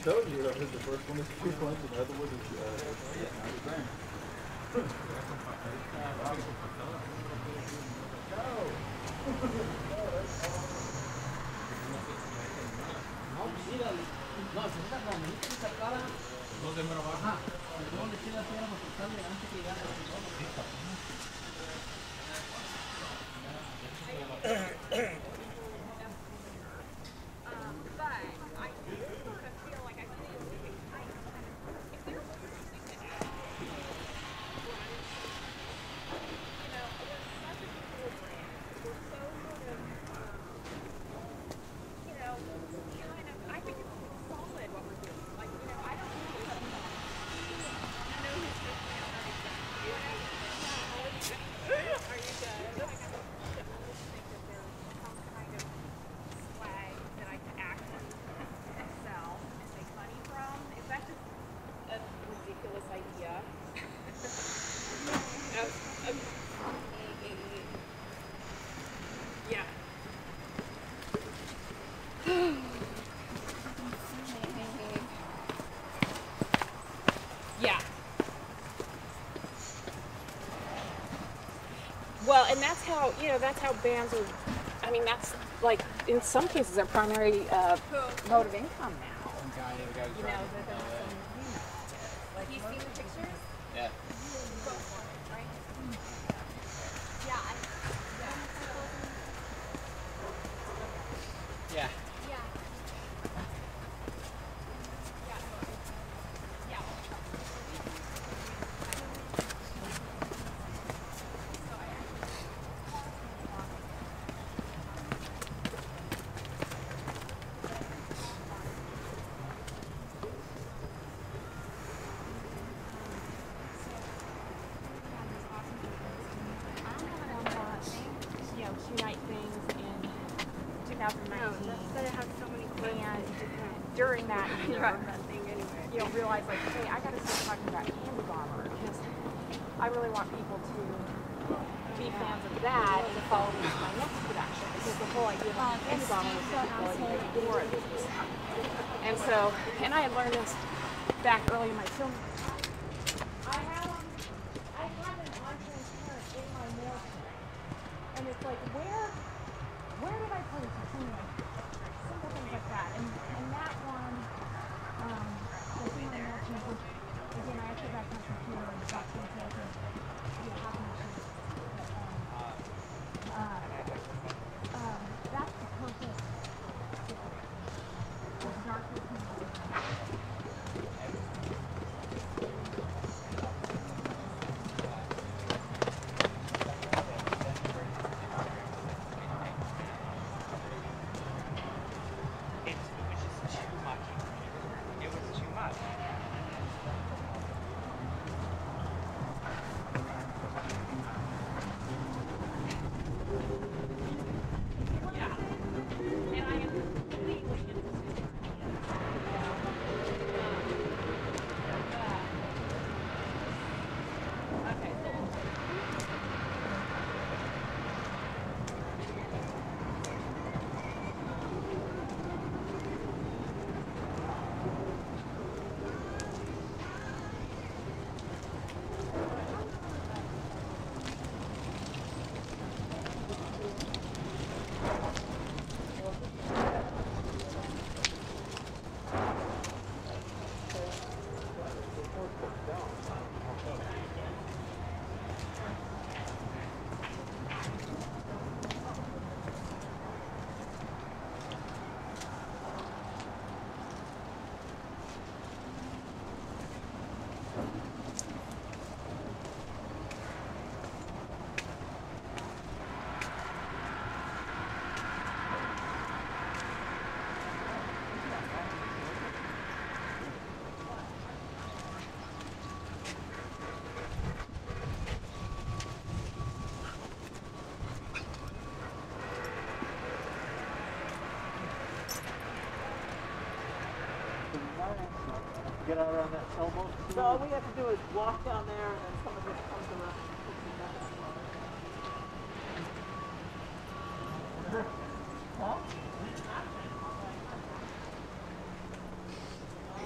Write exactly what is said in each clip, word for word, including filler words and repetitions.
told you, I said the first one is two points, and the other one is uh, yeah, not the same. Well, and that's how, you know, that's how bands are, I mean, that's like, in some cases, their primary uh, mode of income now. You know, that they're some, you know, like, you seen the pictures? Yeah. Right? Yeah. I, yeah. Yeah. During that, you know, you know, realize like, hey, I got to start talking about Candy Bomber because I really want people to be fans of that and follow me to my next production because the whole idea of Candy Bomber was that people really make more of this stuff. And so, and I had learned this back early in my film. I have, I have an on-transparent in my mail today, and it's like, where, where did I put it? Simple things like that, and and that one, um, the thing I mentioned, which again I actually got my computer and got to the other, yeah, how can I show you? Uh, um, that's the purpose. The darker people. Get out around that elbow. So all we have to do is walk down there and then someone just comes around and puts me back. Huh?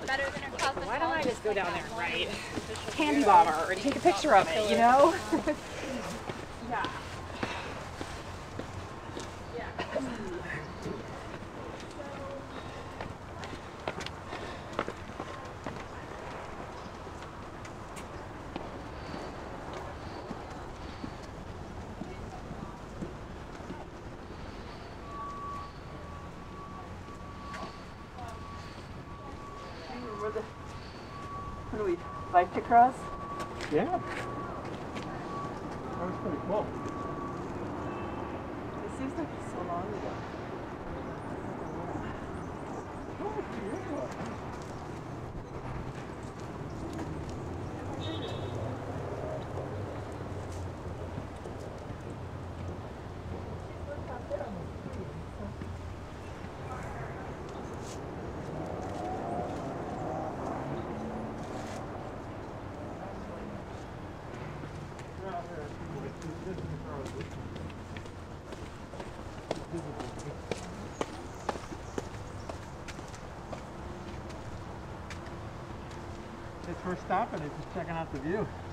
better than her cosmetologist. Why don't I just go like down that there and one write Candy Bomber and take a picture of it, you know? Yeah. Where the, what do we, bike to cross? Yeah. That was pretty cool. It seems like it's so long ago. Oh, yeah. It's for stopping it, just checking out the view.